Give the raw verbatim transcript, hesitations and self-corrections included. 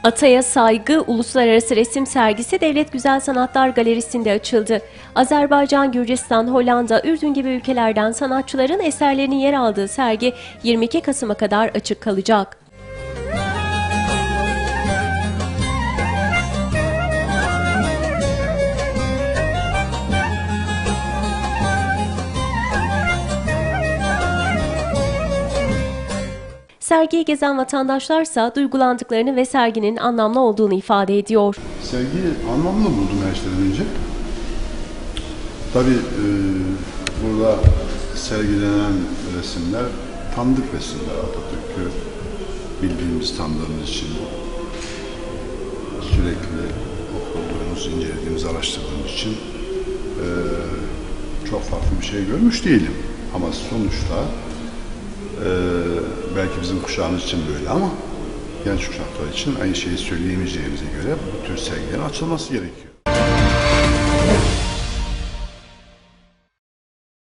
Ataya Saygı Uluslararası Resim Sergisi Devlet Güzel Sanatlar Galerisi'nde açıldı. Azerbaycan, Gürcistan, Hollanda, Ürdün gibi ülkelerden sanatçıların eserlerinin yer aldığı sergi yirmi iki Kasım'a kadar açık kalacak. Sergiyi gezen vatandaşlarsa duygulandıklarını ve serginin anlamlı olduğunu ifade ediyor. Sergiyi anlamlı buldum her şeyden önce. Tabii e, burada sergilenen resimler tanıdık resimler. Atatürk'ü bildiğimiz, tanıdığımız için sürekli okuduğumuz, incelediğimiz, araştırdığımız için e, çok farklı bir şey görmüş değilim. Ama sonuçta e, belki bizim kuşağımız için böyle ama genç kuşaklar için aynı şeyi söyleyemeyeceğimize göre bu tür sergilerin açılması gerekiyor.